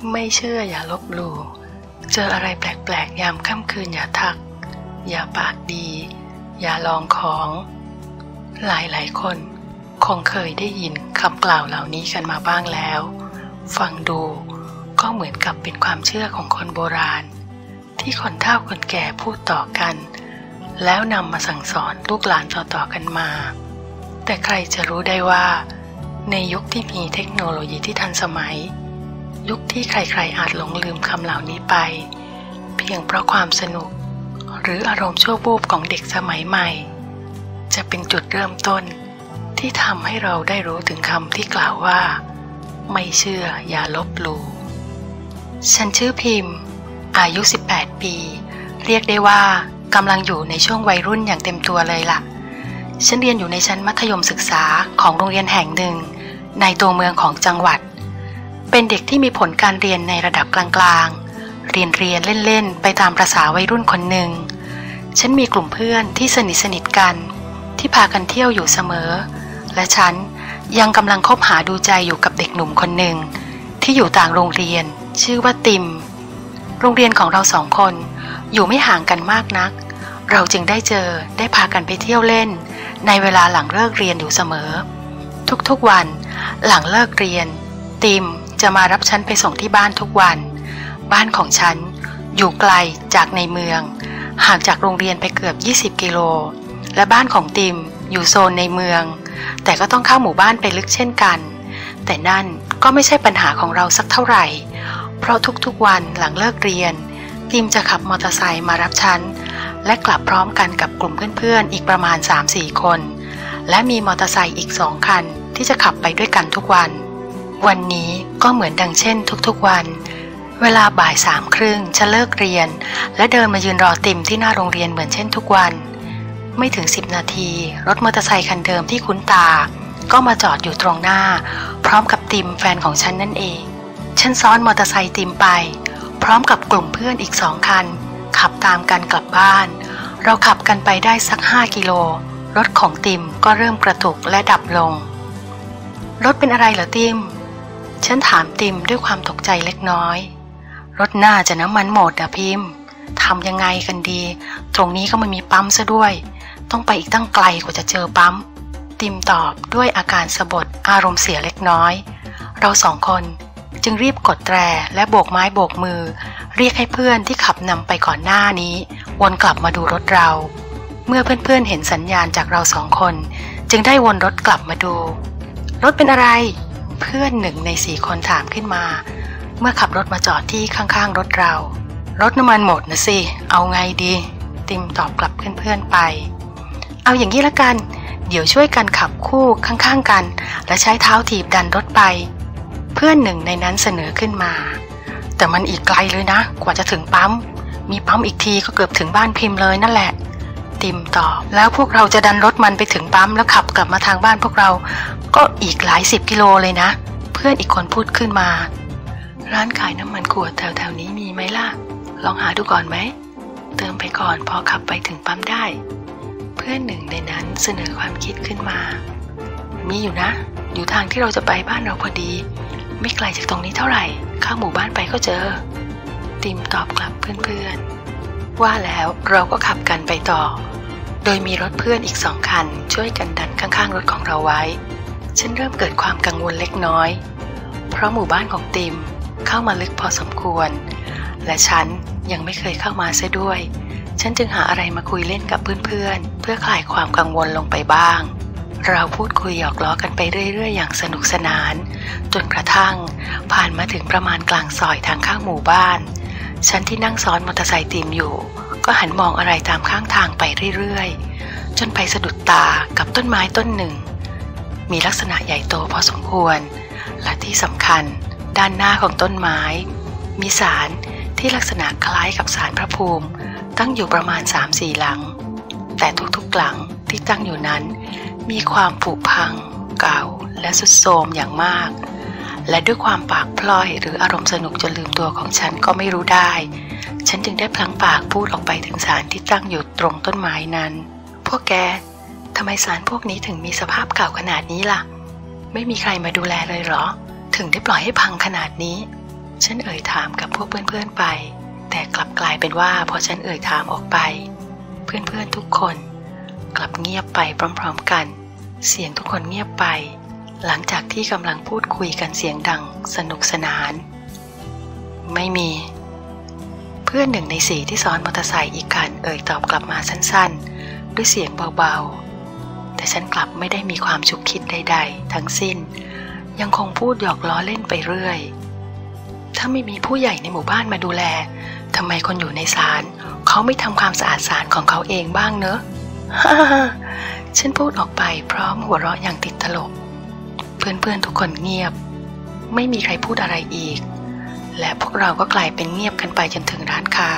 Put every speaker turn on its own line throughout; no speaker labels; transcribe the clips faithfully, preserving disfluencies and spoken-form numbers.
ไม่เชื่ออย่าลบหลู่เจออะไรแปลกๆยามค่ำคืนอย่าทักอย่าปากดีอย่าลองของหลายๆคนคงเคยได้ยินคำกล่าวเหล่านี้กันมาบ้างแล้วฟังดูก็เหมือนกับเป็นความเชื่อของคนโบราณที่คนเฒ่าคนแก่พูดต่อกันแล้วนำมาสั่งสอนลูกหลานต่อๆกันมาแต่ใครจะรู้ได้ว่าในยุคที่มีเทคโนโลยีที่ทันสมัยยุคที่ใครๆอาจหลงลืมคำเหล่านี้ไปเพียงเพราะความสนุกหรืออารมณ์ชั่ววูบของเด็กสมัยใหม่จะเป็นจุดเริ่มต้นที่ทำให้เราได้รู้ถึงคำที่กล่าวว่าไม่เชื่ออย่าลบหลู่ฉันชื่อพิมพ์อายุสิบแปดปีเรียกได้ว่ากำลังอยู่ในช่วงวัยรุ่นอย่างเต็มตัวเลยล่ะฉันเรียนอยู่ในชั้นมัธยมศึกษาของโรงเรียนแห่งหนึ่งในตัวเมืองของจังหวัดเป็นเด็กที่มีผลการเรียนในระดับกลางๆเรียนเรียนเล่นๆไปตามประสาวัยรุ่นคนหนึ่งฉันมีกลุ่มเพื่อนที่สนิทสนิทกันที่พากันเที่ยวอยู่เสมอและฉันยังกำลังคบหาดูใจอยู่กับเด็กหนุ่มคนหนึ่งที่อยู่ต่างโรงเรียนชื่อว่าติมโรงเรียนของเราสองคนอยู่ไม่ห่างกันมากนักเราจึงได้เจอได้พากันไปเที่ยวเล่นในเวลาหลังเลิกเรียนอยู่เสมอทุกๆวันหลังเลิกเรียนติมจะมารับฉันไปส่งที่บ้านทุกวันบ้านของฉันอยู่ไกลจากในเมืองห่างจากโรงเรียนไปเกือบยี่สิบกิโลและบ้านของติมอยู่โซนในเมืองแต่ก็ต้องเข้าหมู่บ้านไปลึกเช่นกันแต่นั่นก็ไม่ใช่ปัญหาของเราสักเท่าไหร่เพราะทุกๆวันหลังเลิกเรียนติมจะขับมอเตอร์ไซค์มารับฉันและกลับพร้อมกันกับกลุ่มเพื่อนๆอีกประมาณ สามสี่ คนและมีมอเตอร์ไซค์อีกสองคันที่จะขับไปด้วยกันทุกวันวันนี้ก็เหมือนดังเช่นทุกๆวันเวลาบ่ายสามครึ่งฉันเลิกเรียนและเดินมายืนรอติมที่หน้าโรงเรียนเหมือนเช่นทุกวันไม่ถึงสิบนาทีรถมอเตอร์ไซค์คันเดิมที่คุ้นตาก็มาจอดอยู่ตรงหน้าพร้อมกับติมแฟนของฉันนั่นเองฉันซ้อนมอเตอร์ไซค์ติมไปพร้อมกับกลุ่มเพื่อนอีกสองคันขับตามกันกลับบ้านเราขับกันไปได้สักห้ากิโลรถของติมก็เริ่มกระตุกและดับลงรถเป็นอะไรเหรอติมฉันถามติมด้วยความตกใจเล็กน้อยรถน่าจะน้ำมันหมดอะพิมพ์ทำยังไงกันดีตรงนี้ก็ไม่มีปั๊มซะด้วยต้องไปอีกตั้งไกลกว่าจะเจอปั๊มติมตอบด้วยอาการสะบดอารมณ์เสียเล็กน้อยเราสองคนจึงรีบกดแตรและโบกไม้โบกมือเรียกให้เพื่อนที่ขับนำไปก่อนหน้านี้วนกลับมาดูรถเราเมื่อเพื่อนๆเห็นสัญญาณจากเราสองคนจึงได้วนรถกลับมาดูรถเป็นอะไรเพื่อนหนึ่งในสี่คนถามขึ้นมาเมื่อขับรถมาจอดที่ข้างๆรถเรารถน้ำมันหมดนะสิเอาไงดีติมตอบกลับเพื่อนๆไปเอาอย่างนี้ละกันเดี๋ยวช่วยกันขับคู่ข้างๆกันและใช้เท้าถีบดันรถไปเพื่อนหนึ่งในนั้นเสนอขึ้นมาแต่มันอีกไกลเลยนะกว่าจะถึงปั๊มมีปั๊มอีกทีก็เกือบถึงบ้านพิมพ์เลยนั่นแหละติมตอบแล้วพวกเราจะดันรถมันไปถึงปั๊มแล้วขับกลับมาทางบ้านพวกเราก็อีกหลายสิบกิโลเลยนะเพื่อนอีกคนพูดขึ้นมาร้านขายน้ำมันขวดแถวๆนี้มีไหมล่ะลองหาดูก่อนไหมเติมไปก่อนพอขับไปถึงปั๊มได้เพื่อนหนึ่งในนั้นเสนอความคิดขึ้นมามีอยู่นะอยู่ทางที่เราจะไปบ้านเราพอดีไม่ไกลจากตรงนี้เท่าไหร่เข้าหมู่บ้านไปก็เจอติมตอบกลับเพื่อนๆว่าแล้วเราก็ขับกันไปต่อโดยมีรถเพื่อนอีกสองคันช่วยกันดันข้างๆรถของเราไว้ฉันเริ่มเกิดความกังวลเล็กน้อยเพราะหมู่บ้านของติมเข้ามาลึกพอสมควรและฉันยังไม่เคยเข้ามาเสียด้วยฉันจึงหาอะไรมาคุยเล่นกับเพื่อนๆเพื่อคลายความกังวลลงไปบ้างเราพูดคุยหยอกล้อกันไปเรื่อยๆอย่างสนุกสนานจนกระทั่งผ่านมาถึงประมาณกลางซอยทางข้างหมู่บ้านฉันที่นั่งซ้อนมอเตอร์ไซค์ติมอยู่ก็หันมองอะไรตามข้างทางไปเรื่อยๆจนไปสะดุดตากับต้นไม้ต้นหนึ่งมีลักษณะใหญ่โตพอสมควรและที่สำคัญด้านหน้าของต้นไม้มีศาลที่ลักษณะคล้ายกับศาลพระภูมิตั้งอยู่ประมาณ สามสี่ หลังแต่ทุกๆหลังที่ตั้งอยู่นั้นมีความผุพังเก่าและทรุดโทรมอย่างมากและด้วยความปากพลอยหรืออารมณ์สนุกจนลืมตัวของฉันก็ไม่รู้ได้ฉันจึงได้พลั้งปากพูดออกไปถึงศาลที่ตั้งอยู่ตรงต้นไม้นั้นพวกแกทำไมศาลพวกนี้ถึงมีสภาพเก่าขนาดนี้ล่ะไม่มีใครมาดูแลเลยเหรอถึงได้ปล่อยให้พังขนาดนี้ฉันเอ่ยถามกับพวกเพื่อนๆไปแต่กลับกลายเป็นว่าพอฉันเอ่ยถามออกไปเพื่อนๆทุกคนกลับเงียบไปพร้อมๆกันเสียงทุกคนเงียบไปหลังจากที่กำลังพูดคุยกันเสียงดังสนุกสนานไม่มีเพื่อนหนึ่งในสี่ที่ซ้อนมอเตอร์ไซค์อีกคันเอ่ยตอบกลับมาสั้นๆด้วยเสียงเบาๆแต่ฉันกลับไม่ได้มีความฉุกคิดใดๆทั้งสิ้นยังคงพูดหยอกล้อเล่นไปเรื่อยถ้าไม่มีผู้ใหญ่ในหมู่บ้านมาดูแลทำไมคนอยู่ในศาลเขาไม่ทำความสะอาดศาลของเขาเองบ้างเนอะ ฉันพูดออกไปพร้อมหัวเราะอย่างติดตลกเพื่อนๆทุกคนเงียบไม่มีใครพูดอะไรอีกและพวกเราก็กลายเป็นเงียบกันไปจนถึงร้านค้า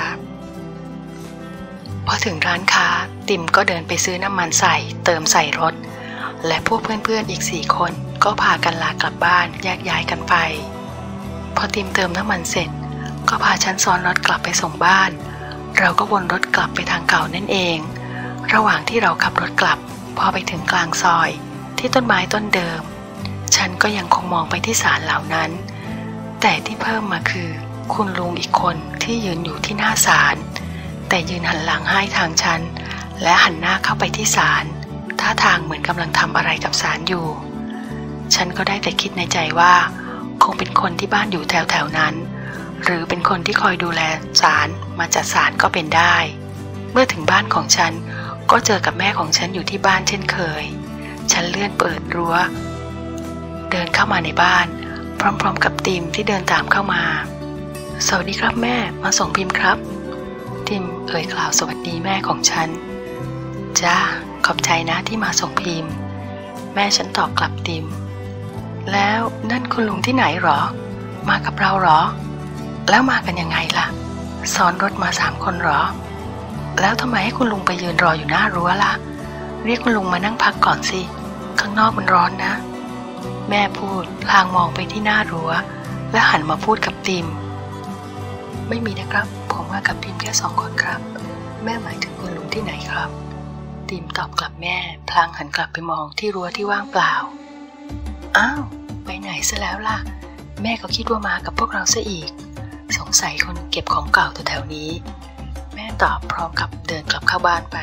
พอถึงร้านค้าติมก็เดินไปซื้อน้ำมันใส่เติมใส่รถและพวกเพื่อนๆอีกสี่คนก็พากันลากลับบ้านแยกย้ายกันไปพอติมเติมน้ำมันเสร็จก็พาฉันซ้อนรถกลับไปส่งบ้านเราก็วนรถกลับไปทางเก่านั่นเองระหว่างที่เราขับรถกลับพอไปถึงกลางซอยที่ต้นไม้ต้นเดิมฉันก็ยังคงมองไปที่ศาลเหล่านั้นแต่ที่เพิ่มมาคือคุณลุงอีกคนที่ยืนอยู่ที่หน้าศาลแต่ยืนหันหลังให้ทางฉันและหันหน้าเข้าไปที่ศาลท่าทางเหมือนกำลังทำอะไรกับศาลอยู่ฉันก็ได้แต่คิดในใจว่าคงเป็นคนที่บ้านอยู่แถวๆนั้นหรือเป็นคนที่คอยดูแลศาลมาจัดศาลก็เป็นได้เมื่อถึงบ้านของฉันก็เจอกับแม่ของฉันอยู่ที่บ้านเช่นเคยฉันเลื่อนเปิดรั้วเดินเข้ามาในบ้านพร้อมๆกับติมที่เดินตามเข้ามาสวัสดีครับแม่มาส่งพิมพ์ครับติมเอ่ยกล่าวสวัสดีแม่ของฉันจ้าขอบใจนะที่มาส่งพิมพ์แม่ฉันตอบกลับติมแล้วนั่นคุณลุงที่ไหนหรอมากับเราหรอแล้วมากันยังไงล่ะซ้อนรถมาสามคนหรอแล้วทำไมให้คุณลุงไปยืนรออยู่หน้ารั้วล่ะเรียกคุณลุงมานั่งพักก่อนสิข้างนอกมันร้อนนะแม่พูดพลางมองไปที่หน้ารั้วและหันมาพูดกับติมไม่มีนะครับผมมากับพิมพ์แค่สองคนครับแม่หมายถึงคุณลุงที่ไหนครับติมตอบกลับแม่พลางหันกลับไปมองที่รั้วที่ว่างเปล่าอ้าวไปไหนซะแล้วล่ะแม่ก็คิดว่ามากับพวกเราซะอีกสงสัยคนเก็บของเก่าแถวๆนี้แม่ตอบพร้อมกับเดินกลับเข้าบ้านไป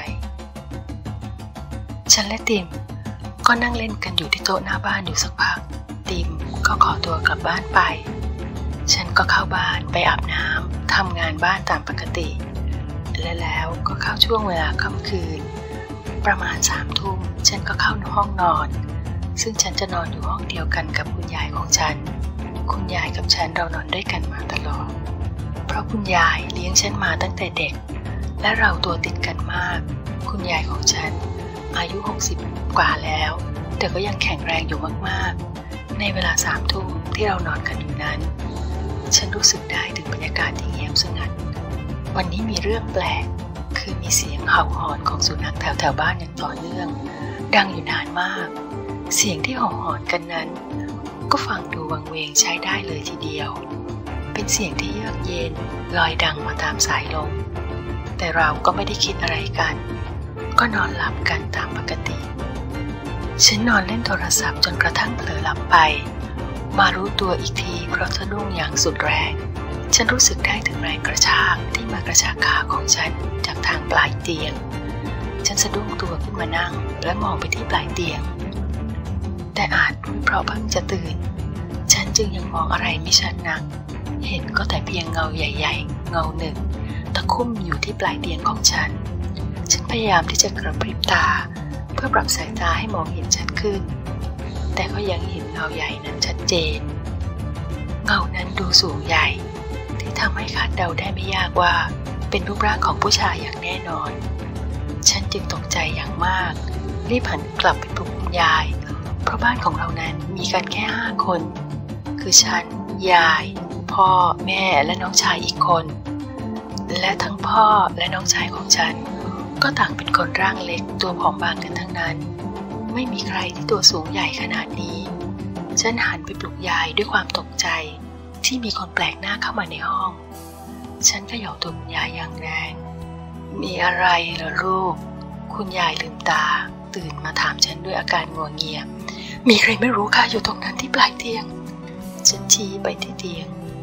ฉันและติมก็นั่งเล่นกันอยู่ที่โต๊ะหน้าบ้านอยู่สักพักติมก็ขอตัวกลับบ้านไปฉันก็เข้าบ้านไปอาบน้ำทำงานบ้านตามปกติและแล้วก็เข้าช่วงเวลาค่ำคืนประมาณสามทุ่มฉันก็เข้าห้องนอนซึ่งฉันจะนอนอยู่ห้องเดียวกันกับคุณยายของฉันคุณยายกับฉันเรานอนด้วยกันมาตลอดเพราะคุณยายเลี้ยงฉันมาตั้งแต่เด็กและเราตัวติดกันมากคุณยายของฉันอายุหกสิบกว่าแล้วแต่ก็ยังแข็งแรงอยู่มากๆในเวลาสามทุ่มที่เรานอนกันอยู่นั้นฉันรู้สึกได้ถึงบรรยากาศที่เงียบสงัดวันนี้มีเรื่องแปลกคือมีเสียงเห่าหอนของสุนัขแถวๆบ้านอย่างต่อเนื่องดังอยู่นานมากเสียงที่เห่าหอนกันนั้นก็ฟังดูวังเวงใช้ได้เลยทีเดียวเป็นเสียงที่เยือกเย็นลอยดังมาตามสายลมแต่เราก็ไม่ได้คิดอะไรกันก็นอนหลับกันตามปกติฉันนอนเล่นโทรศัพท์จนกระทั่งเผลอหลับไปมารู้ตัวอีกทีเพราะสะดุ้งอย่างสุดแรงฉันรู้สึกได้ถึงแรงกระชากที่มากระชากขาของฉันจากทางปลายเตียงฉันสะดุ้งตัวขึ้นมานั่งและมองไปที่ปลายเตียงแต่อาจเพราะเพิ่งจะตื่นฉันจึงยังมองอะไรไม่ชัดนักเห็นก็แต่เพียงเงาใหญ่ๆเงาหนึ่งตะคุ่มอยู่ที่ปลายเตียงของฉันฉันพยายามที่จะกระพริบตาเพื่อปรับสายตาให้มองเห็นชัดขึ้นแต่ก็ยังเห็นเงาใหญ่นั้นชัดเจนเงานั้นดูสูงใหญ่ที่ทำให้คาดเดาได้ไม่ยากว่าเป็นรูปร่างของผู้ชายอย่างแน่นอนฉันจึงตกใจอย่างมากรีบหันกลับไปปลุกคุณยายเพราะบ้านของเรานั้นมีกันแค่ห้าคนคือฉันยายพ่อแม่และน้องชายอีกคนและทั้งพ่อและน้องชายของฉันก็ต่างเป็นคนร่างเล็กตัวผอมบางกันทั้งนั้นไม่มีใครที่ตัวสูงใหญ่ขนาดนี้ฉันหันไปปลุกยายด้วยความตกใจที่มีคนแปลกหน้าเข้ามาในห้องฉันเขย่าตัวคุณยายอย่างแรงมีอะไรเหรอลูกคุณยายลืมตาตื่นมาถามฉันด้วยอาการงัวเงียมีใครไม่รู้ค่ะอยู่ตรงนั้นที่ปลายเตียงฉันชี้ไปที่เตียง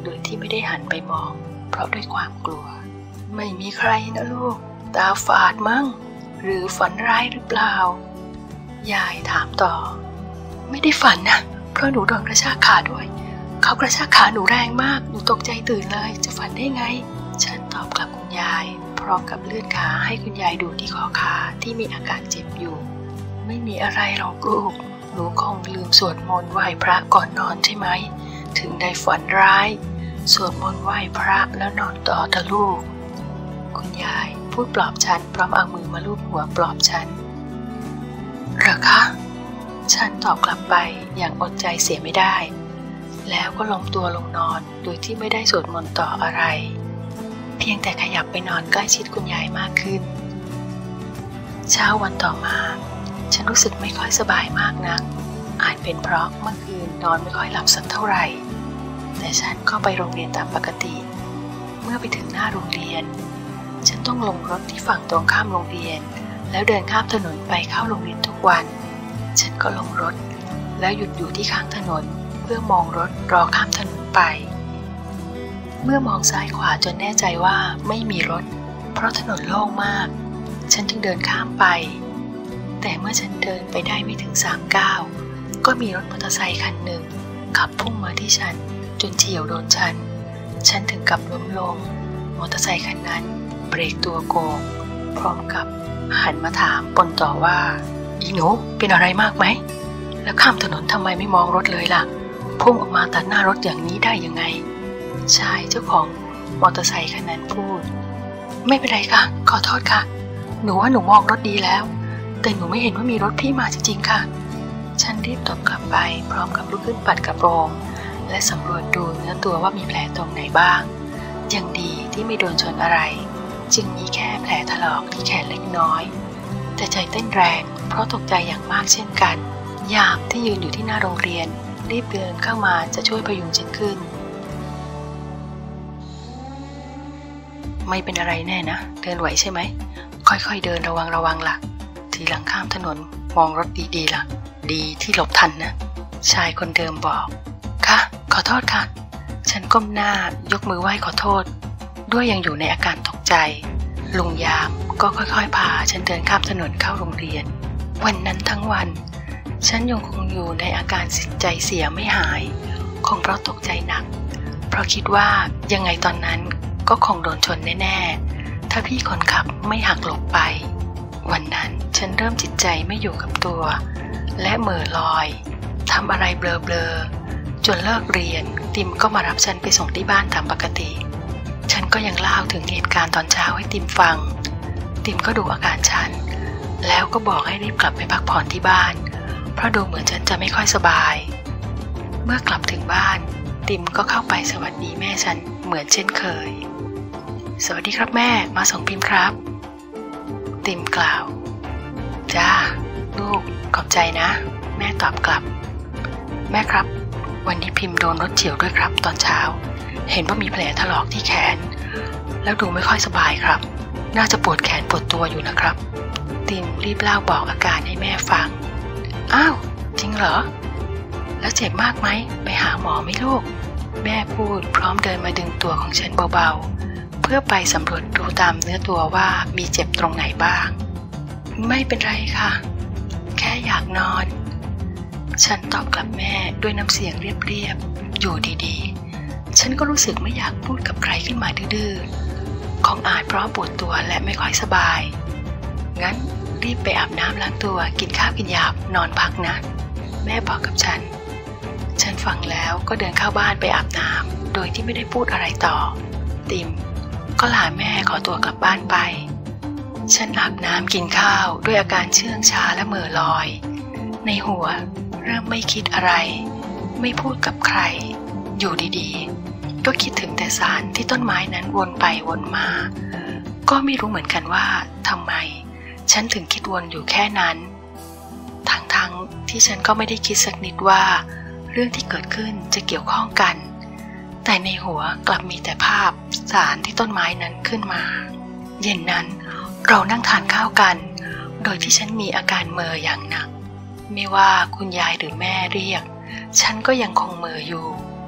โดยที่ไม่ได้หันไปมองเพราะด้วยความกลัวไม่มีใครนะลูกตาฝาดมั้งหรือฝันร้ายหรือเปล่ายายถามต่อไม่ได้ฝันนะเพราะหนูโดนกระชากขาด้วยเขากระชากขาหนูแรงมากหนูตกใจตื่นเลยจะฝันได้ไงฉันตอบกลับคุณยายพร้อมกับเลื่อนขาให้คุณยายดูที่ข้อขาที่มีอาการเจ็บอยู่ไม่มีอะไรหรอกลูกหนูคงลืมสวดมนต์ไหว้พระก่อนนอนใช่ไหมถึงได้ฝันร้ายสวดมนต์ไหว้พระแล้วนอนต่อเถอะลูกคุณยายพูดปลอบฉันพร้อมเอามือมาลูบหัวปลอบฉันเหรอคะฉันตอบกลับไปอย่างอดใจเสียไม่ได้แล้วก็ล้มตัวลงนอนโดยที่ไม่ได้สวดมนต์ต่ออะไรเพียงแต่ขยับไปนอนใกล้ชิดคุณยายมากขึ้นเช้าวันต่อมาฉันรู้สึกไม่ค่อยสบายมากนักอาจเป็นเพราะเมื่อคืนนอนไม่ค่อยหลับสักเท่าไหร่แต่ฉันก็ไปโรงเรียนตามปกติเมื่อไปถึงหน้าโรงเรียนฉันต้องลงรถที่ฝั่งตรงข้ามโรงเรียนแล้วเดินข้ามถนนไปเข้าโรงเรียนทุกวันฉันก็ลงรถแล้วหยุดอยู่ที่ข้างถนนเพื่อมองรถรอข้ามถนนไปเมื่อมองซ้ายขวาจนแน่ใจว่าไม่มีรถเพราะถนนโล่งมากฉันจึงเดินข้ามไปแต่เมื่อฉันเดินไปได้ไม่ถึงสามก้าวก็มีรถมอเตอร์ไซค์คันหนึ่งขับพุ่งมาที่ฉันจนเฉี่ยวโดนฉันฉันถึงกับล้มลงมอเตอร์ไซค์คันนั้นเบรกตัวโกงพร้อมกับหันมาถามปนต่อว่าอีหนูเป็นอะไรมากไหมแล้วข้ามถนนทำไมไม่มองรถเลยล่ะพุ่งออกมาตัดหน้ารถอย่างนี้ได้ยังไงชายเจ้าของมอเตอร์ไซค์คันนั้นพูดไม่เป็นไรค่ะขอโทษค่ะหนูว่าหนูมองรถดีแล้วแต่หนูไม่เห็นว่ามีรถพี่มาจริงๆค่ะฉันรีบตอบกลับไปพร้อมกับลุกขึ้นปัดกระโปรงและสำรวจดูเนื้อตัวว่ามีแผลตรงไหนบ้างยังดีที่ไม่โดนชนอะไรจึงมีแค่แผลถลอกที่แขนเล็กน้อยแต่ใจเต้นแรงเพราะตกใจอย่างมากเช่นกันยามที่ยืนอยู่ที่หน้าโรงเรียนรีบเดินเข้ามาจะช่วยพยุงฉันขึ้นไม่เป็นอะไรแน่นะเดินไหวใช่ไหมค่อยๆเดินระวังระวังล่ะทีหลังข้ามถนนมองรถดีๆล่ะดีที่หลบทันนะชายคนเดิมบอกค่ะขอโทษค่ะฉันก้มหน้ายกมือไหว้ขอโทษด้วยยังอยู่ในอาการตกใจลุงยามก็ค่อยๆพาฉันเดินข้ามถนนเข้าโรงเรียนวันนั้นทั้งวันฉันยังคงอยู่ในอาการใจเสียไม่หายคงเพราะตกใจหนักเพราะคิดว่ายังไงตอนนั้นก็คงโดนชนแน่ๆถ้าพี่คนขับไม่หักหลบไปวันนั้นฉันเริ่มจิตใจไม่อยู่กับตัวและเหม่อลอยทำอะไรเบลอๆจนเลิกเรียนติมก็มารับฉันไปส่งที่บ้านตามปกติฉันก็ยังเล่าถึงเหตุการณ์ตอนเช้าให้ติมฟังติมก็ดูอาการฉันแล้วก็บอกให้รีบกลับไปพักผ่อนที่บ้านเพราะดูเหมือนฉันจะไม่ค่อยสบายเมื่อกลับถึงบ้านติมก็เข้าไปสวัสดีแม่ฉันเหมือนเช่นเคยสวัสดีครับแม่มาส่งพิมพ์ครับติมกล่าวจ้าลูกขอบใจนะแม่ตอบกลับแม่ครับวันนี้พิมพ์โดนรถเฉี่ยวด้วยครับตอนเช้าเห็นว่ามีแผลถลอกที่แขนแล้วดูไม่ค่อยสบายครับน่าจะปวดแขนปวดตัวอยู่นะครับติมรีบเล่าบอกอาการให้แม่ฟังอ้าวจริงเหรอแล้วเจ็บมากไหมไปหาหมอไหมลูกแม่พูดพร้อมเดินมาดึงตัวของฉันเบาๆเพื่อไปสำรวจดูตามเนื้อตัวว่ามีเจ็บตรงไหนบ้างไม่เป็นไรค่ะแค่อยากนอนฉันตอบกลับแม่ด้วยน้ำเสียงเรียบๆอยู่ดีๆฉันก็รู้สึกไม่อยากพูดกับใครขึ้นมาดื้อๆคงอาจเพราะปวดตัวและไม่ค่อยสบายงั้นรีบไปอาบน้ำล้างตัวกินข้าวกินยานอนพักนะแม่บอกกับฉันฉันฟังแล้วก็เดินเข้าบ้านไปอาบน้ำโดยที่ไม่ได้พูดอะไรต่อติมก็ลาแม่ขอตัวกลับบ้านไปฉันอาบน้ำกินข้าวด้วยอาการเชื่องช้าและเหม่อลอยในหัวเริ่มไม่คิดอะไรไม่พูดกับใครอยู่ดีๆก็คิดถึงแต่สารที่ต้นไม้นั้นวนไปวนมาก็ไม่รู้เหมือนกันว่าทำไมฉันถึงคิดวนอยู่แค่นั้นทั้งๆที่ฉันก็ไม่ได้คิดสักนิดว่าเรื่องที่เกิดขึ้นจะเกี่ยวข้องกันแต่ในหัวกลับมีแต่ภาพสารที่ต้นไม้นั้นขึ้นมาเย็นนั้นเรานั่งทานข้าวกันโดยที่ฉันมีอาการเม่ออย่างหนักไม่ว่าคุณยายหรือแม่เรียกฉันก็ยังคงเม่ออยู่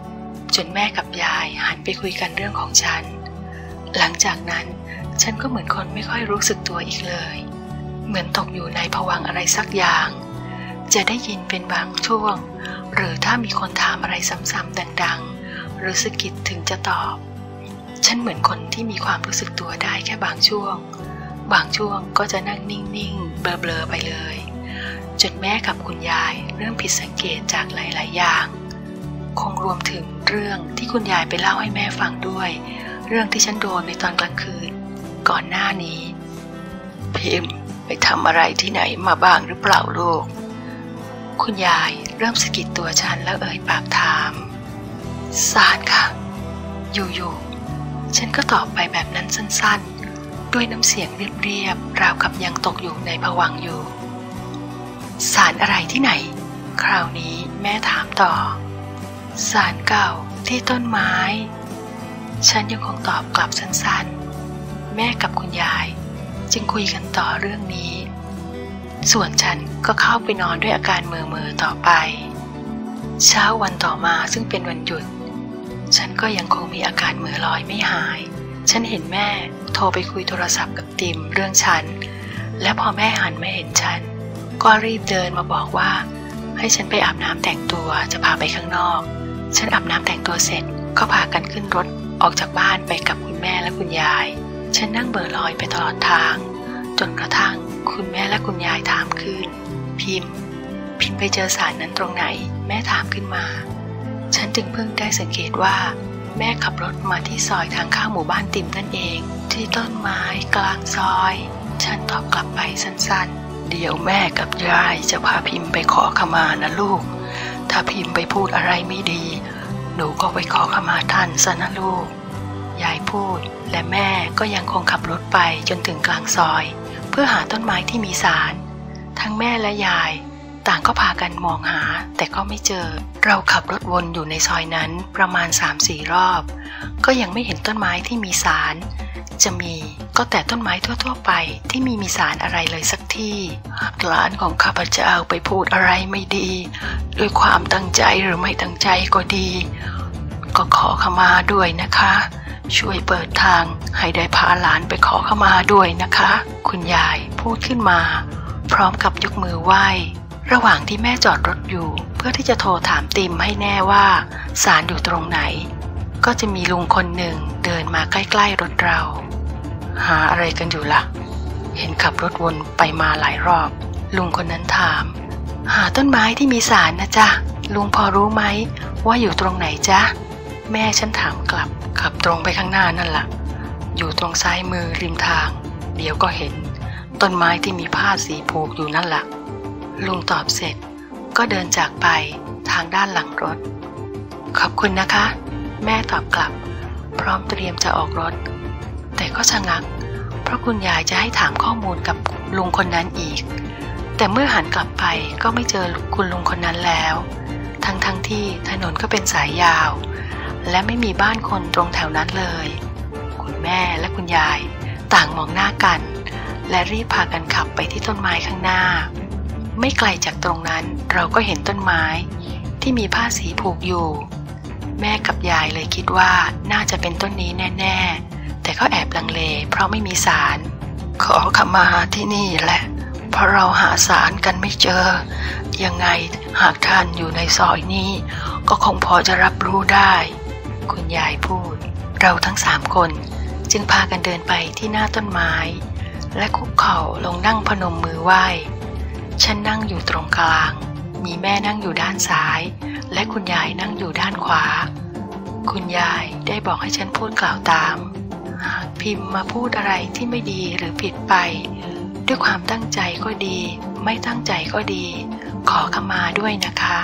จนแม่กับยายหันไปคุยกันเรื่องของฉันหลังจากนั้นฉันก็เหมือนคนไม่ค่อยรู้สึกตัวอีกเลยเหมือนตกอยู่ในภวังค์อะไรสักอย่างจะได้ยินเป็นบางช่วงหรือถ้ามีคนถามอะไรซ้ำๆดังๆหรือสะกิดถึงจะตอบฉันเหมือนคนที่มีความรู้สึกตัวได้แค่บางช่วงบางช่วงก็จะนั่งนิ่งๆเบลอๆไปเลยจนแม่กับคุณยายเริ่มผิดสังเกตจากหลายๆอย่างคงรวมถึงเรื่องที่คุณยายไปเล่าให้แม่ฟังด้วยเรื่องที่ฉันโดนในตอนกลางคืนก่อนหน้านี้พิมพ์ไปทำอะไรที่ไหนมาบ้างหรือเปล่าลูกคุณยายเริ่มสะกิดตัวฉันแล้วเอ่ยปากถามศาลค่ะอยู่ๆฉันก็ตอบไปแบบนั้นสั้นๆด้วยน้ำเสียงเรียบๆราวกับยังตกอยู่ในภวังค์อยู่ศาลอะไรที่ไหนคราวนี้แม่ถามต่อศาลเก่าที่ต้นไม้ฉันยังคงตอบกลับสั้นๆแม่กับคุณยายจึงคุยกันต่อเรื่องนี้ส่วนฉันก็เข้าไปนอนด้วยอาการเมื่อเมื่อต่อไปเช้าวันต่อมาซึ่งเป็นวันหยุดฉันก็ยังคงมีอาการเหม่อลอยไม่หายฉันเห็นแม่โทรไปคุยโทรศัพท์กับติมเรื่องฉันและพอแม่หันมาเห็นฉันก็รีบเดินมาบอกว่าให้ฉันไปอาบน้ำแต่งตัวจะพาไปข้างนอกฉันอาบน้ำแต่งตัวเสร็จก็พากันขึ้นรถออกจากบ้านไปกับคุณแม่และคุณยายฉันนั่งเบอลอยไปตลอดทางจนกระทั่งคุณแม่และคุณยายถามขึ้นพิมพ์พิมพ์ไปเจอศาลนั้นตรงไหนแม่ถามขึ้นมาฉันจึงเพิ่งได้สังเกตว่าแม่ขับรถมาที่ซอยทางเข้าหมู่บ้านติมนั่นเองที่ต้นไม้กลางซอยฉันตอบกลับไปสั้นๆเดี๋ยวแม่กับยายจะพาพิมพ์ไปขอขมานะลูกถ้าพิมพ์ไปพูดอะไรไม่ดีหนูก็ไปขอขมาท่านซะนะลูกยายพูดและแม่ก็ยังคงขับรถไปจนถึงกลางซอยเพื่อหาต้นไม้ที่มีศาลทั้งแม่และยายต่างก็พากันมองหาแต่ก็ไม่เจอเราขับรถวนอยู่ในซอยนั้นประมาณ สามสี่ รอบก็ยังไม่เห็นต้นไม้ที่มีศาลจะมีก็แต่ต้นไม้ทั่วๆไปที่มีมีศาลอะไรเลยสักที่หากหลานของข้าพเจ้าไปพูดอะไรไม่ดีด้วยความตั้งใจหรือไม่ตั้งใจก็ดีก็ขอขมาด้วยนะคะช่วยเปิดทางให้ได้พาหลานไปขอขมาด้วยนะคะคุณยายพูดขึ้นมาพร้อมกับยกมือไหว้ระหว่างที่แม่จอดรถอยู่เพื่อที่จะโทรถามติมให้แน่ว่าศาลอยู่ตรงไหนก็จะมีลุงคนหนึ่งเดินมาใกล้ๆรถเราหาอะไรกันอยู่ล่ะเห็นขับรถวนไปมาหลายรอบลุงคนนั้นถามหาต้นไม้ที่มีศาลนะจ๊ะลุงพอรู้ไหมว่าอยู่ตรงไหนจ๊ะแม่ฉันถามกลับขับตรงไปข้างหน้านั่นล่ะอยู่ตรงซ้ายมือริมทางเดี๋ยวก็เห็นต้นไม้ที่มีผ้าสีผูกอยู่นั่นล่ะลุงตอบเสร็จก็เดินจากไปทางด้านหลังรถขอบคุณนะคะแม่ตอบกลับพร้อมเตรียมจะออกรถแต่ก็ชะงักเพราะคุณยายจะให้ถามข้อมูลกับลุงคนนั้นอีกแต่เมื่อหันกลับไปก็ไม่เจอคุณลุงคนนั้นแล้วทั้งทั้งที่ถนนก็เป็นสายยาวและไม่มีบ้านคนตรงแถวนั้นเลยคุณแม่และคุณยายต่างมองหน้ากันและรีบพากันขับไปที่ต้นไม้ข้างหน้าไม่ไกลจากตรงนั้นเราก็เห็นต้นไม้ที่มีผ้าสีผูกอยู่แม่กับยายเลยคิดว่าน่าจะเป็นต้นนี้แน่ๆแต่ก็แอบลังเลเพราะไม่มีศาลขอขมาที่นี่แหละเพราะเราหาศาลกันไม่เจอยังไงหากท่านอยู่ในซอยนี้ก็คงพอจะรับรู้ได้คุณยายพูดเราทั้งสามคนจึงพากันเดินไปที่หน้าต้นไม้และคุกเข่าลงนั่งพนมมือไหว้ฉันนั่งอยู่ตรงกลางมีแม่นั่งอยู่ด้านซ้ายและคุณยายนั่งอยู่ด้านขวาคุณยายได้บอกให้ฉันพูดกล่าวตามหากพิมพ์มาพูดอะไรที่ไม่ดีหรือผิดไปด้วยความตั้งใจก็ดีไม่ตั้งใจก็ดีขอขมาด้วยนะคะ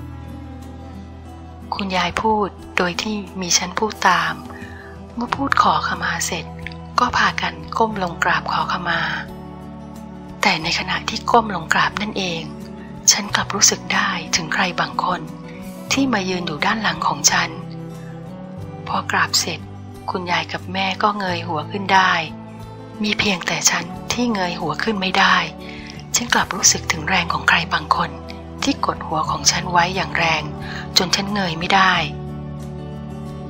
คุณยายพูดโดยที่มีฉันพูดตามเมื่อพูดขอขมาเสร็จก็พากันก้มลงกราบขอขมาแต่ในขณะที่ก้มลงกราบนั่นเองฉันกลับรู้สึกได้ถึงใครบางคนที่มายืนอยู่ด้านหลังของฉันพอกราบเสร็จคุณยายกับแม่ก็เงยหัวขึ้นได้มีเพียงแต่ฉันที่เงยหัวขึ้นไม่ได้ฉันกลับรู้สึกถึงแรงของใครบางคนที่กดหัวของฉันไว้อย่างแรงจนฉันเงยไม่ได้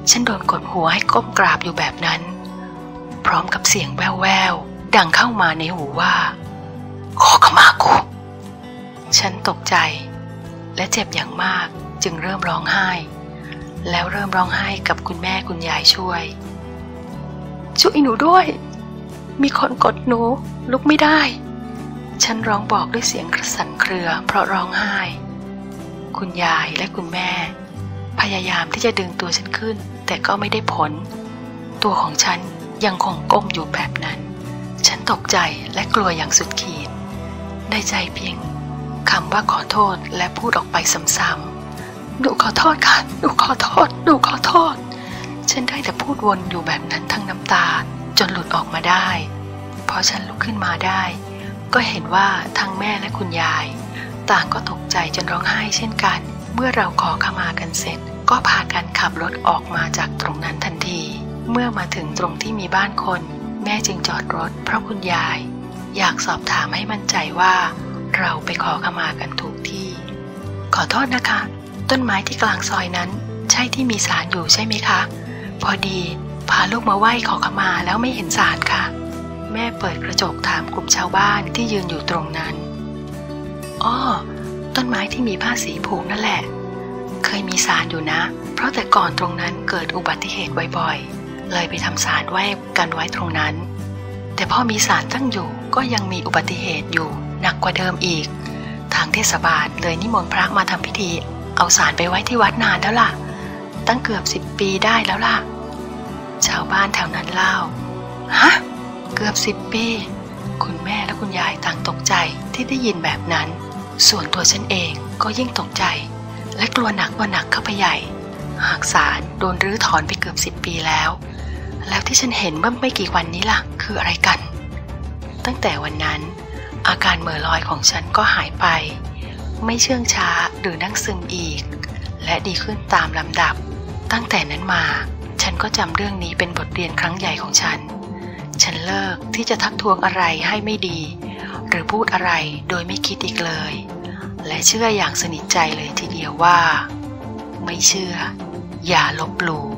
ฉันโดนกดหัวให้ก้มกราบอยู่แบบนั้นพร้อมกับเสียงแว่วๆดังเข้ามาในหูว่าขอขมากูฉันตกใจและเจ็บอย่างมากจึงเริ่มร้องไห้แล้วเริ่มร้องไห้กับคุณแม่คุณยายช่วยช่วยหนูด้วยมีคนกดหนูลุกไม่ได้ฉันร้องบอกด้วยเสียงกระสั่นเครือเพราะร้องไห้คุณยายและคุณแม่พยายามที่จะดึงตัวฉันขึ้นแต่ก็ไม่ได้ผลตัวของฉันยังคงก้มอยู่แบบนั้นฉันตกใจและกลัวอย่างสุดขีดได้ใจเพียงคำว่าขอโทษและพูดออกไปซ้ำๆหนูขอโทษค่ะหนูขอโทษหนูขอโทษฉันได้แต่พูดวนอยู่แบบนั้นทั้งน้ำตาจนหลุดออกมาได้พอฉันลุกขึ้นมาได้ก็เห็นว่าทั้งแม่และคุณยายต่างก็ตกใจจนร้องไห้เช่นกันเมื่อเราขอขมากันเสร็จก็พากันขับรถออกมาจากตรงนั้นทันทีเมื่อมาถึงตรงที่มีบ้านคนแม่จึงจอดรถเพราะคุณยายอยากสอบถามให้มั่นใจว่าเราไปขอขมากันถูกที่ขอโทษนะคะต้นไม้ที่กลางซอยนั้นใช่ที่มีศาลอยู่ใช่ไหมคะพอดีพาลูกมาไหว้ขอขมาแล้วไม่เห็นศาลค่ะแม่เปิดกระจกถามกลุ่มชาวบ้านที่ยืนอยู่ตรงนั้นอ้อต้นไม้ที่มีผ้าสีผูกนั่นแหละเคยมีศาลอยู่นะเพราะแต่ก่อนตรงนั้นเกิดอุบัติเหตุบ่อยๆเลยไปทำศาลไหว้กันไว้ตรงนั้นแต่พอมีศาลตั้งอยู่ก็ยังมีอุบัติเหตุอยู่หนักกว่าเดิมอีกทางเทศบาลเลยนิมนต์พระมาทำพิธีเอาศาลไปไว้ที่วัดนานแล้วล่ะตั้งเกือบสิบปีได้แล้วล่ะชาวบ้านแถวนั้นเล่าฮะเกือบสิบปีคุณแม่และคุณยายต่างตกใจที่ได้ยินแบบนั้นส่วนตัวฉันเองก็ยิ่งตกใจและกลัวหนักกว่าหนักเข้าไปใหญ่หากศาลโดนรื้อถอนไปเกือบสิบปีแล้วแล้วที่ฉันเห็นเมื่อไม่กี่วันนี้ล่ะคืออะไรกันตั้งแต่วันนั้นอาการเหม่อลอยของฉันก็หายไปไม่เชื่องช้าหรือนั่งซึมอีกและดีขึ้นตามลำดับตั้งแต่นั้นมาฉันก็จำเรื่องนี้เป็นบทเรียนครั้งใหญ่ของฉันฉันเลิกที่จะทักท้วงอะไรให้ไม่ดีหรือพูดอะไรโดยไม่คิดอีกเลยและเชื่ออย่างสนิทใจเลยทีเดียวว่าไม่เชื่ออย่าลบหลู่